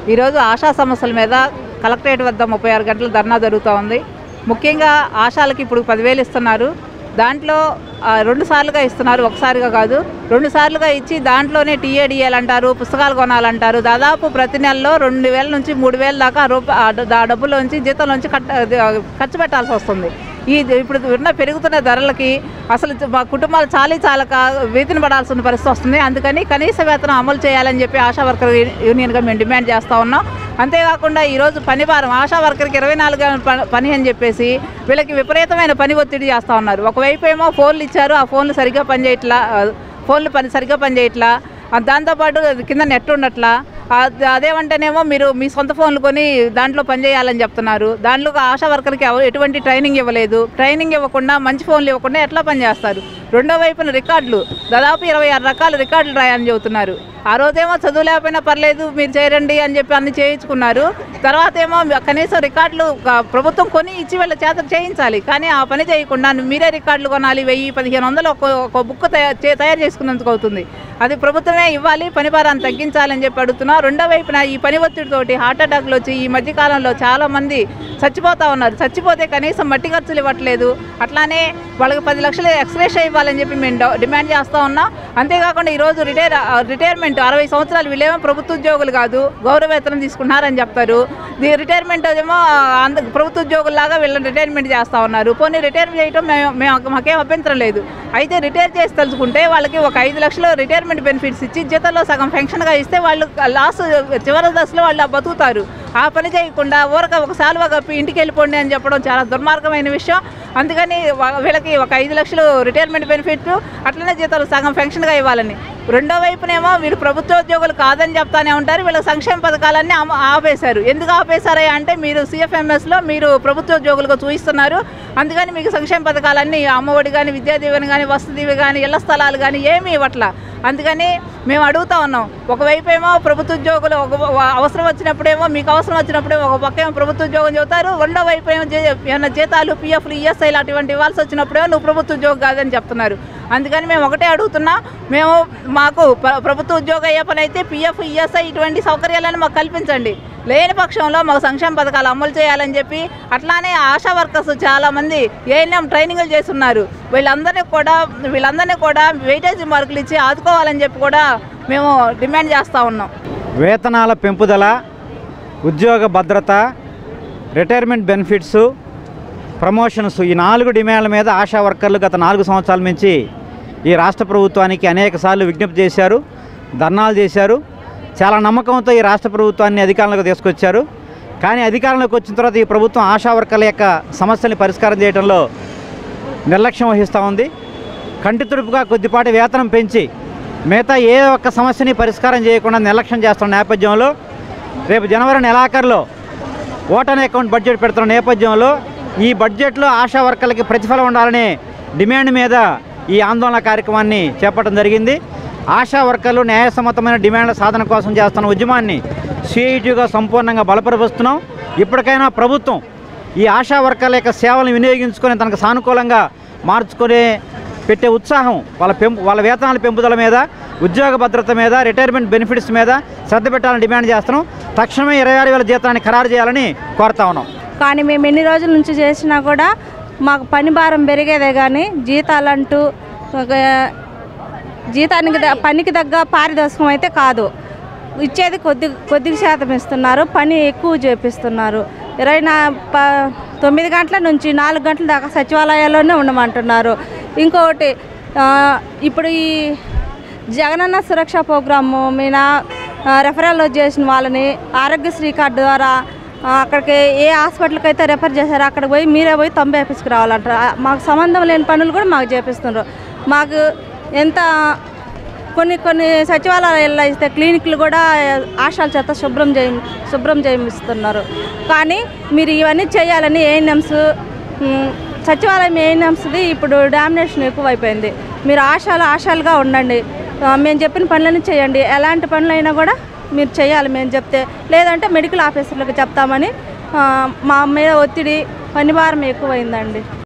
ఈరోజు ఆశా సమస్యల మీద కలెక్టరేట్ వద్ద 36 గంటలు ధర్నా జరుగుతూ ఉంది. ముఖ్యంగా ఆశాలకి ఇప్పుడు 10,000 ఇస్తున్నారు. దాంట్లో 2 సార్లుగా ఇస్తున్నారు, ఒకసారిగా కాదు, 2 సార్లుగా ఇచ్చి దాంట్లోనే టీఏడిఎల్ అంటారు, పుస్తకాలు కొనాలంటారు. దాదాపు ప్రతి నెలలో 2,000 నుంచి 3,000 దాకా ఆ డబ్బులోంచి జీతంలోంచి ఖర్చు పెట్టాల్సి వస్తుంది. ఇప్పుడు ఉన్న పెరుగుతున్న ధరలకి అసలు మా కుటుంబాలు చాలక వేతన పడాల్సిన పరిస్థితి వస్తుంది. అందుకని కనీస వేతనం అమలు చేయాలని చెప్పి ఆశా వర్కర్ యూనియన్గా మేము డిమాండ్ చేస్తూ ఉన్నాం. అంతేకాకుండా ఈరోజు పని భారం ఆశా వర్కర్కి 24 గంటల పని అని చెప్పేసి వీళ్ళకి విపరీతమైన పని ఒత్తిడి చేస్తూ ఉన్నారు. ఒకవైపు ఏమో ఫోన్లు ఇచ్చారు, ఆ ఫోన్లు సరిగ్గా పనిచేయట్లా, సరిగ్గా పనిచేయట్లా, దాంతోపాటు కింద నెట్ ఉండట్లా. అదేమంటేనేమో మీరు మీ సొంత ఫోన్లు కొని దాంట్లో పనిచేయాలని చెప్తున్నారు. దాంట్లో ఆశా వర్కర్కి ఎటువంటి ట్రైనింగ్ ఇవ్వలేదు. ట్రైనింగ్ ఇవ్వకుండా, మంచి ఫోన్లు ఇవ్వకుండా ఎట్లా పనిచేస్తారు? రెండో వైపున రికార్డులు దాదాపు 26 రకాల రికార్డులు రాయని చెబుతున్నారు. ఆ రోజేమో చదువు లేకపోయినా పర్లేదు మీరు చేయరండి అని చెప్పి అన్ని చేయించుకున్నారు. తర్వాత ఏమో కనీసం రికార్డులు ప్రభుత్వం కొని ఇచ్చి వీళ్ళ చేత చేయించాలి, కానీ ఆ పని చేయకుండా మీరే రికార్డులు కొనాలి. 1000-1500 ఒక బుక్ తయారు చేసుకున్నందుకు అవుతుంది. అది ప్రభుత్వమే ఇవ్వాలి, పని భారాన్ని తగ్గించాలని చెప్పి అడుగుతున్నా. రెండో వైపున ఈ పని ఒత్తిడితోటి హార్ట్ అటాక్లు వచ్చి ఈ మధ్యకాలంలో చాలామంది చచ్చిపోతూ ఉన్నారు. చచ్చిపోతే కనీసం మట్టి ఖర్చులు ఇవ్వట్లేదు. అట్లానే వాళ్ళకి 10 లక్షలు ఎక్స్‌గ్రేషియా ఇవ్వాలని చెప్పి మేము డిమాండ్ చేస్తూ ఉన్నాం. అంతేకాకుండా ఈరోజు రిటైర్మెంట్ 60 సంవత్సరాలు వీళ్ళేమో ప్రభుత్వ ఉద్యోగులు కాదు, గౌరవ వేతనం తీసుకుంటున్నారని చెప్తారు. రిటైర్మెంట్ ఏమో ప్రభుత్వ ఉద్యోగుల్లాగా వీళ్ళని రిటైర్మెంట్ చేస్తూ ఉన్నారు. పోనీ రిటైర్ చేయడం మాకేం అభ్యంతరం లేదు. అయితే రిటైర్ చేసి తెలుసుకుంటే వాళ్ళకి ఒక 5 లక్షలు రిటైర్మెంట్ బెనిఫిట్స్ ఇచ్చి జీతంలో సగం పెన్షన్గా ఇస్తే వాళ్ళు చివరి దశలో వాళ్ళు బతుకుతారు. ఆ పని చేయకుండా ఒక సాల్వా కప్పి ఇంటికి వెళ్ళిపోండి అని చెప్పడం చాలా దుర్మార్గమైన విషయం. అందుకని వీళ్ళకి ఒక 5 లక్షలు రిటైర్మెంట్ బెనిఫిట్, అట్లనే జీతాలు సగం పెన్షన్గా ఇవ్వాలని. రెండో వైపునేమో వీళ్ళు ప్రభుత్వ ఉద్యోగులు కాదని చెప్తానే ఉంటారు. వీళ్ళకి సంక్షేమ పథకాలన్నీ ఆపేశారు. ఎందుకు ఆపేశారా అంటే మీరు CFMSలో మీరు ప్రభుత్వ ఉద్యోగులుగా చూపిస్తున్నారు, అందుకని మీకు సంక్షేమ పథకాలన్నీ అమ్మఒడి కానీ, విద్యా దీవెన కానీ, వసతి దీవెన కానీ, ఇళ్ల స్థలాలు కానీ ఏమీ ఇవ్వట్లా. అందుకని మేము అడుగుతూ ఉన్నాం. ఒకవైపు ఏమో ప్రభుత్వ ఉద్యోగులు అవసరం వచ్చినప్పుడేమో మీకు అవసరం వచ్చినప్పుడేమో ఒక పక్క ఏమో ప్రభుత్వ ఉద్యోగం చెబుతారు, రెండో వైపు ఏమో ఏమైనా జీతాలు, PFలు, ESIలు అటువంటి ఇవ్వాల్సి వచ్చినప్పుడేమో నువ్వు ప్రభుత్వ ఉద్యోగం కాదని చెప్తున్నారు. అందుకని మేము ఒకటే అడుగుతున్నా, మాకు ప్రభుత్వ ఉద్యోగం అయ్యే పని అయితే PF, ESI ఇటువంటి సౌకర్యాలను మాకు కల్పించండి. లేని పక్షంలో మాకు సంక్షేమ పథకాలు అమలు చేయాలని చెప్పి, అట్లానే ఆశా వర్కర్స్ చాలామంది ANM ట్రైనింగ్లు చేస్తున్నారు. వీళ్ళందరినీ కూడా వెయిటేజ్ మార్కులు ఇచ్చి ఆదుకోవాలని చెప్పి కూడా మేము డిమాండ్ చేస్తూ ఉన్నాం. వేతనాల పెంపుదల, ఉద్యోగ భద్రత, రిటైర్మెంట్ బెనిఫిట్స్, ప్రమోషన్స్, ఈ 4 డిమాండ్ల మీద ఆశా వర్కర్లు గత 4 సంవత్సరాల నుంచి ఈ రాష్ట్ర ప్రభుత్వానికి అనేక సార్లు విజ్ఞప్తి చేశారు, ధర్నాలు చేశారు. చాలా నమ్మకంతో ఈ రాష్ట్ర ప్రభుత్వాన్ని అధికారంలోకి తీసుకొచ్చారు. కానీ అధికారంలోకి వచ్చిన తర్వాత ఈ ప్రభుత్వం ఆశా వర్కర్ల యొక్క సమస్యల్ని పరిష్కారం చేయడంలో నిర్లక్ష్యం వహిస్తూ ఉంది. కంటి తుడుపుగా కొద్దిపాటి వేతనం పెంచి మిగతా ఏ ఒక్క సమస్యని పరిష్కారం చేయకుండా నిర్లక్ష్యం చేస్తున్న నేపథ్యంలో రేపు జనవరి నెలాఖరులో ఓటాన్ అకౌంట్ బడ్జెట్ పెడుతున్న నేపథ్యంలో ఈ బడ్జెట్లో ఆశా వర్కర్లకి ప్రతిఫలం ఉండాలనే డిమాండ్ మీద ఈ ఆందోళన కార్యక్రమాన్ని చేపట్టడం జరిగింది. ఆశా వర్కర్లు న్యాయసమ్మతమైన డిమాండ్ల సాధన కోసం చేస్తున్న ఉద్యమాన్ని CITగా సంపూర్ణంగా బలపరుస్తున్నాం. ఇప్పటికైనా ప్రభుత్వం ఈ ఆశా వర్కర్ల యొక్క సేవలను వినియోగించుకొని తనకు సానుకూలంగా మార్చుకొని పెట్టే ఉత్సాహం వాళ్ళ వేతనాల పెంపుదల మీద, ఉద్యోగ భద్రత మీద, రిటైర్మెంట్ బెనిఫిట్స్ మీద శ్రద్ధ పెట్టాలని డిమాండ్ చేస్తున్నాం. తక్షణమే 26,000 జీతాన్ని ఖరారు చేయాలని కోరుతా ఉన్నాం. కానీ మేము ఎన్ని రోజుల నుంచి చేసినా కూడా మాకు పని భారం పెరిగేదే కానీ జీతాలంటూ పనికి తగ్గ పారితోషికం అయితే కాదు. ఇచ్చేది కొద్ది శాతం ఇస్తున్నారు, పని ఎక్కువ చేపిస్తున్నారు. 9 గంటల నుంచి 4 గంటల దాకా సచివాలయాల్లోనే ఉండమంటున్నారు. ఇంకొకటి ఇప్పుడు ఈ జగనన్న సురక్ష ప్రోగ్రాము మీద రెఫరల్ చేసిన వాళ్ళని ఆరోగ్యశ్రీ కార్డు ద్వారా అక్కడికి ఏ హాస్పిటల్కి అయితే రెఫర్ చేశారో అక్కడికి పోయి మీరే పోయి తంబు వేపించుకురావాలంటారు. మాకు సంబంధం లేని పనులు కూడా మాకు చేపిస్తున్నారు. మాకు ఎంత కొన్ని సచివాలయాల్లో ఇస్తే క్లినిక్లు కూడా ఆశాల చేత శుభ్రం చేయిస్తున్నారు. కానీ మీరు ఇవన్నీ చేయాలని ANMs సచివాలయం ANMsది ఇప్పుడు డామినేషన్ ఎక్కువైపోయింది. మీరు ఆశాలుగా ఉండండి, మేము చెప్పిన పనులన్నీ చేయండి. ఎలాంటి పనులైనా కూడా మీరు చేయాలి మేము చెప్తే, లేదంటే మెడికల్ ఆఫీసర్లకు చెప్తామని మా మీద ఒత్తిడి, పని భారం ఎక్కువైందండి.